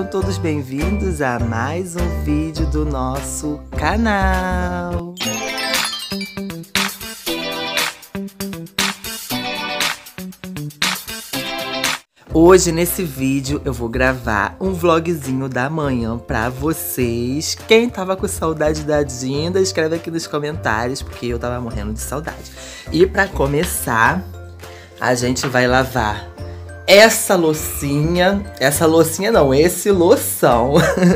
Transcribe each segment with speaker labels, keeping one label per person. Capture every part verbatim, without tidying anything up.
Speaker 1: todos bem-vindos a mais um vídeo do nosso canal. Hoje nesse vídeo eu vou gravar um vlogzinho da manhã pra vocês. Quem tava com saudade da Dinda, escreve aqui nos comentários, porque eu tava morrendo de saudade. E pra começar, a gente vai lavar essa loucinha, essa loucinha não, esse loção.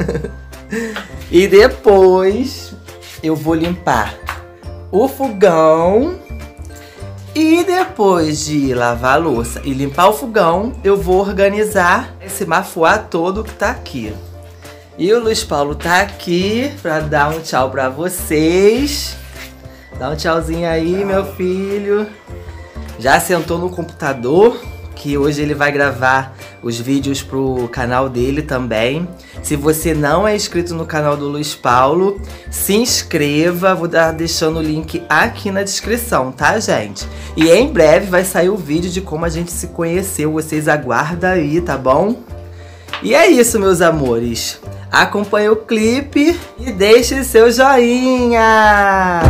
Speaker 1: E depois eu vou limpar o fogão. E depois de lavar a louça e limpar o fogão, eu vou organizar esse mafuá todo que tá aqui. E o Luiz Paulo tá aqui pra dar um tchau pra vocês. Dá um tchauzinho aí, tchau, meu filho. Já sentou no computador, que hoje ele vai gravar os vídeos pro canal dele também. Se você não é inscrito no canal do Luiz Paulo, se inscreva, vou dar deixando o link aqui na descrição, tá, gente? E em breve vai sair o vídeo de como a gente se conheceu, vocês aguardam aí, tá bom? E é isso, meus amores. Acompanhe o clipe e deixe seu joinha!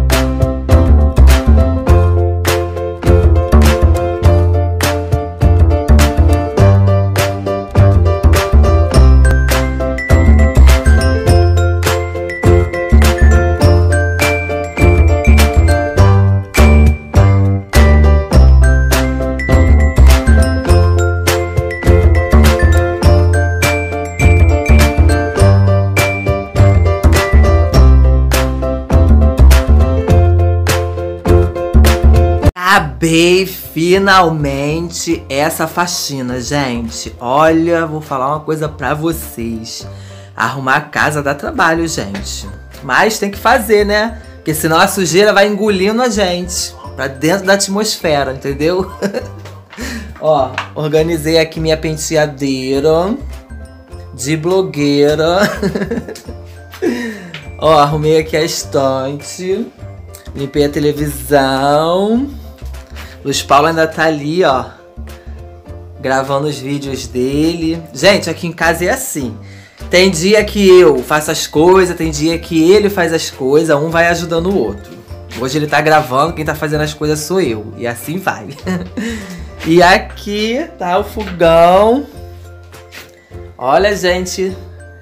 Speaker 1: Acabei finalmente essa faxina, gente. Olha, vou falar uma coisa pra vocês. Arrumar a casa dá trabalho, gente. Mas tem que fazer, né? Porque senão a sujeira vai engolindo a gente pra dentro da atmosfera, entendeu? Ó, organizei aqui minha penteadeira de blogueira. Ó, arrumei aqui a estante. Limpei a televisão. Luiz Paulo ainda tá ali, ó, gravando os vídeos dele. Gente, aqui em casa é assim. Tem dia que eu faço as coisas, tem dia que ele faz as coisas, um vai ajudando o outro. Hoje ele tá gravando, quem tá fazendo as coisas sou eu. E assim vai. E aqui tá o fogão. Olha, gente,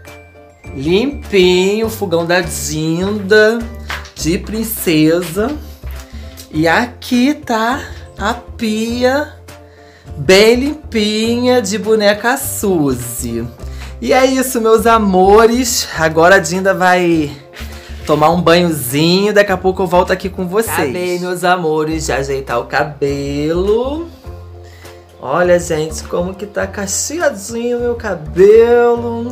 Speaker 1: limpinho, o fogão da Dinda, de princesa. E aqui tá a pia bem limpinha de boneca Suzy. E é isso, meus amores. Agora a Dinda vai tomar um banhozinho. Daqui a pouco eu volto aqui com vocês. Acabei, meus amores, de ajeitar o cabelo. Olha, gente, como que tá cacheadinho meu cabelo.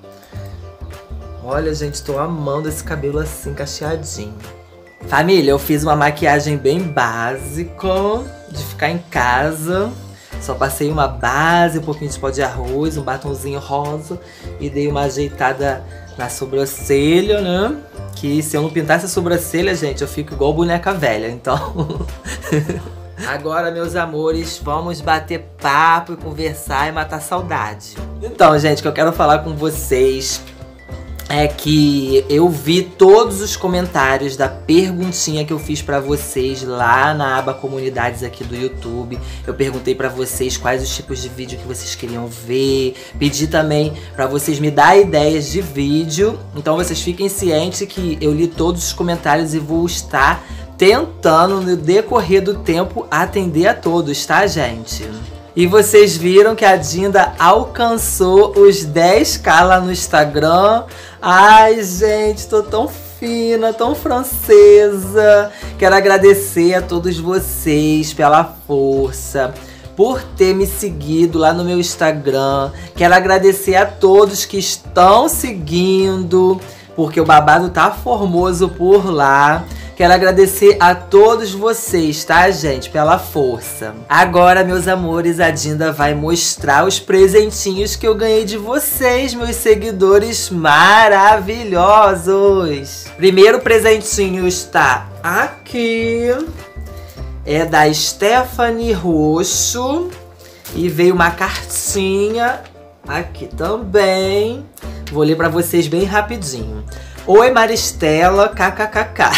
Speaker 1: Olha, gente, tô amando esse cabelo assim, cacheadinho. Família, eu fiz uma maquiagem bem básica de ficar em casa. Só passei uma base, um pouquinho de pó de arroz, um batonzinho rosa e dei uma ajeitada na sobrancelha, né? Que se eu não pintasse a sobrancelha, gente, eu fico igual boneca velha, então... Agora, meus amores, vamos bater papo e conversar e matar saudade. Então, gente, o que eu quero falar com vocês é que eu vi todos os comentários da perguntinha que eu fiz pra vocês lá na aba comunidades aqui do YouTube. Eu perguntei pra vocês quais os tipos de vídeo que vocês queriam ver. Pedi também pra vocês me dar ideias de vídeo. Então vocês fiquem cientes que eu li todos os comentários e vou estar tentando no decorrer do tempo atender a todos, tá, gente? E vocês viram que a Dinda alcançou os dez K lá no Instagram. Ai, gente, tô tão fina, tão francesa. Quero agradecer a todos vocês pela força, por ter me seguido lá no meu Instagram. Quero agradecer a todos que estão seguindo, porque o babado tá formoso por lá. Quero agradecer a todos vocês, tá, gente, pela força. Agora, meus amores, a Dinda vai mostrar os presentinhos que eu ganhei de vocês, meus seguidores maravilhosos. Primeiro presentinho está aqui. É da Stephanie Roxo. E veio uma cartinha aqui também. Vou ler pra vocês bem rapidinho. Oi, Maristela, kkkk.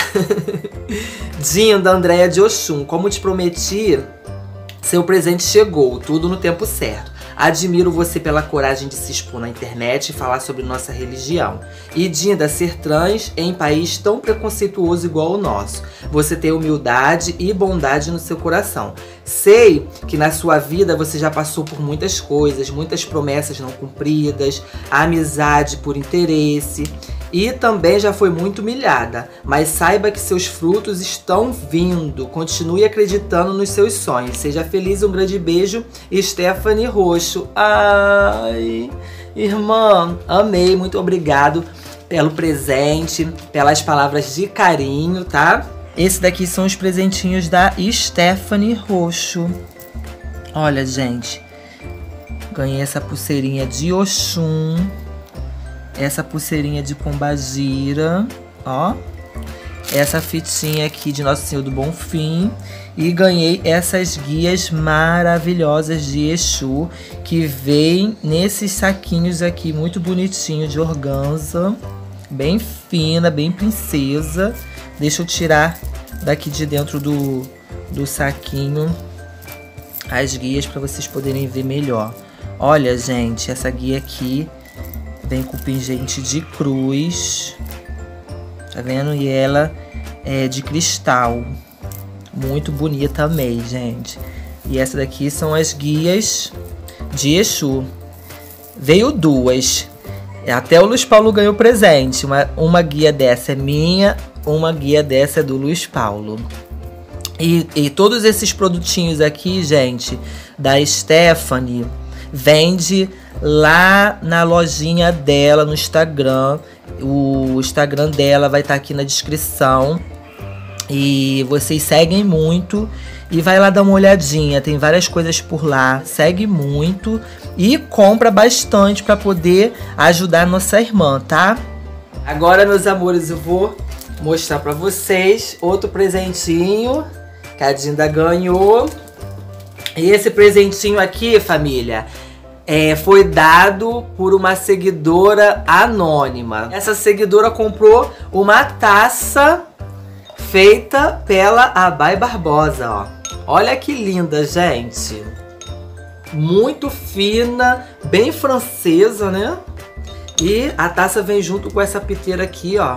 Speaker 1: Dinho, da Andréia de Oxum. Como te prometi, seu presente chegou, tudo no tempo certo. Admiro você pela coragem de se expor na internet e falar sobre nossa religião. E Dinda, ser trans em país tão preconceituoso igual o nosso. Você tem humildade e bondade no seu coração. Sei que na sua vida você já passou por muitas coisas, muitas promessas não cumpridas, amizade por interesse. E também já foi muito humilhada, mas saiba que seus frutos estão vindo. Continue acreditando nos seus sonhos. Seja feliz, um grande beijo, Stephanie Roxo. Ai, irmã, amei, muito obrigado pelo presente, pelas palavras de carinho, tá? Esse daqui são os presentinhos da Stephanie Roxo. Olha, gente, ganhei essa pulseirinha de Oxum. Essa pulseirinha de Pombagira, ó. Essa fitinha aqui de Nosso Senhor do Bonfim. E ganhei essas guias maravilhosas de Exu, que vem nesses saquinhos aqui, muito bonitinho, de organza. Bem fina, bem princesa. Deixa eu tirar daqui de dentro do, do saquinho as guias para vocês poderem ver melhor. Olha, gente, essa guia aqui vem com pingente de cruz, tá vendo? E ela é de cristal, muito bonita, amei, gente. E essa daqui são as guias de Exu. Veio duas, até o Luiz Paulo ganhou presente. Uma, uma guia dessa é minha, uma guia dessa é do Luiz Paulo. E, e todos esses produtinhos aqui, gente, da Stephanie, vende lá na lojinha dela no Instagram. O Instagram dela vai estar aqui na descrição. E vocês seguem muito e vai lá dar uma olhadinha. Tem várias coisas por lá. Segue muito e compra bastante para poder ajudar a nossa irmã, tá? Agora, meus amores, eu vou mostrar para vocês outro presentinho que a Dinda ganhou. E esse presentinho aqui, família, É, foi dado por uma seguidora anônima. Essa seguidora comprou uma taça feita pela Abai Barbosa, ó. Olha que linda, gente. Muito fina, bem francesa, né? E a taça vem junto com essa piteira aqui, ó.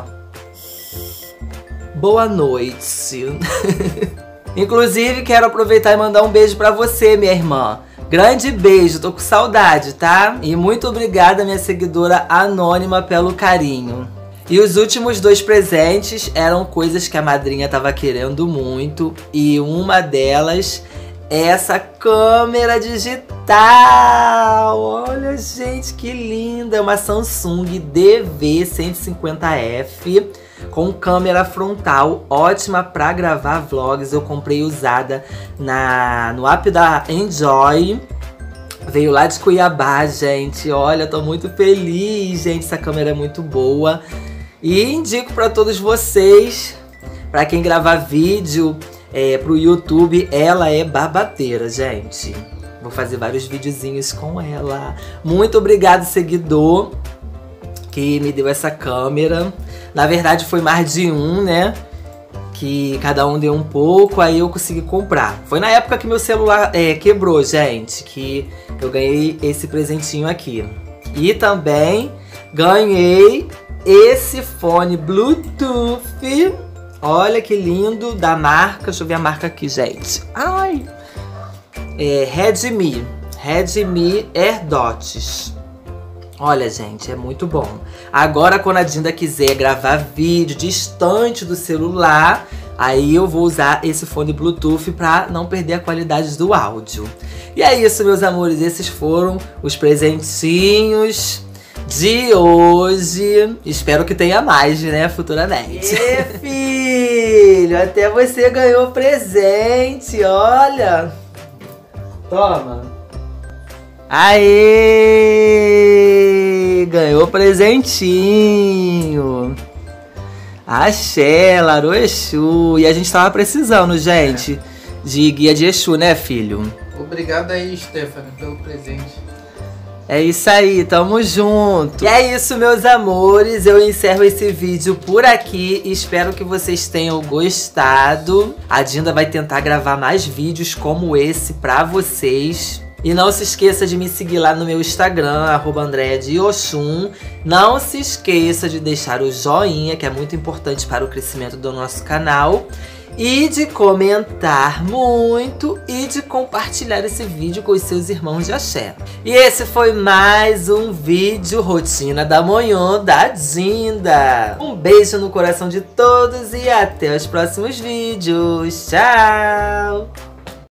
Speaker 1: Boa noite. Inclusive, quero aproveitar e mandar um beijo pra você, minha irmã. Grande beijo, tô com saudade, tá? E muito obrigada, minha seguidora anônima, pelo carinho. E os últimos dois presentes eram coisas que a madrinha tava querendo muito. E uma delas é essa câmera digital. Olha, gente, que linda! É uma Samsung D V cento e cinquenta F com câmera frontal, ótima para gravar vlogs. Eu comprei usada na, no app da Enjoy. Veio lá de Cuiabá, gente. Olha, tô muito feliz, gente. Essa câmera é muito boa. E indico para todos vocês, para quem gravar vídeo é, pro YouTube, ela é babadeira, gente. Vou fazer vários videozinhos com ela. Muito obrigado, seguidor, que me deu essa câmera. Na verdade, foi mais de um, né? Que cada um deu um pouco, aí eu consegui comprar. Foi na época que meu celular é, quebrou, gente, que eu ganhei esse presentinho aqui. E também ganhei esse fone Bluetooth. Olha que lindo, da marca. Deixa eu ver a marca aqui, gente. Ai! É Redmi. Redmi AirDots. Olha, gente, é muito bom. Agora, quando a Dinda quiser gravar vídeo distante do celular, aí eu vou usar esse fone Bluetooth pra não perder a qualidade do áudio. E é isso, meus amores. Esses foram os presentinhos de hoje. Espero que tenha mais, né, futuramente. E filho, até você ganhou presente, olha. Toma. Aê! Ganhou presentinho. Axé, Larô Exu. E a gente tava precisando, gente, é. de guia de Exu, né, filho?
Speaker 2: Obrigado aí, Stephanie, pelo presente.
Speaker 1: É isso aí, tamo junto. E é isso, meus amores. Eu encerro esse vídeo por aqui. Espero que vocês tenham gostado. A Dinda vai tentar gravar mais vídeos como esse pra vocês. E não se esqueça de me seguir lá no meu Instagram, arroba Andréa de Oxum. Não se esqueça de deixar o joinha, que é muito importante para o crescimento do nosso canal. E de comentar muito e de compartilhar esse vídeo com os seus irmãos de axé. E esse foi mais um vídeo Rotina da Monhô da Dinda. Um beijo no coração de todos e até os próximos vídeos. Tchau!